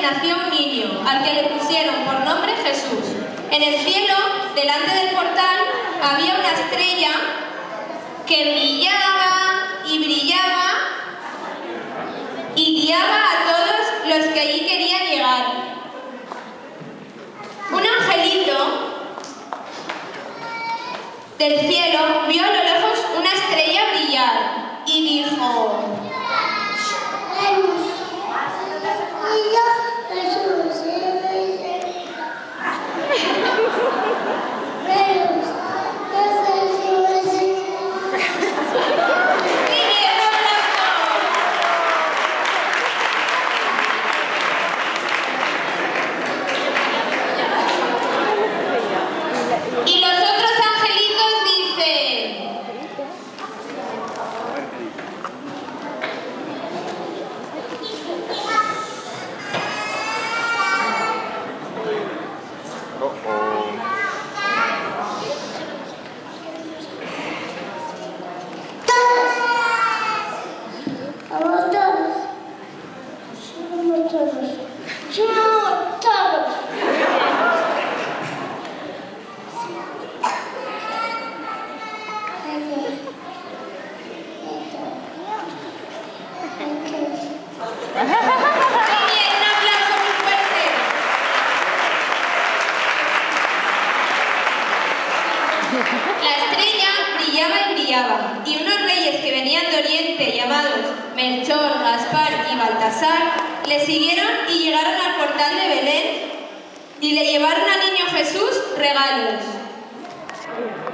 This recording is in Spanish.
nació un niño, al que le pusieron por nombre Jesús. En el cielo, delante del portal, había una estrella que brillaba y brillaba y guiaba a todos los que allí querían llegar. Un angelito del cielo vio a lo lejos una estrella brillar y dijo: y los otros angelitos dicen: La estrella brillaba y brillaba, y unos reyes que venían de Oriente, llamados Melchor, Gaspar y Baltasar, le siguieron y llegaron al portal de Belén y le llevaron al niño Jesús regalos.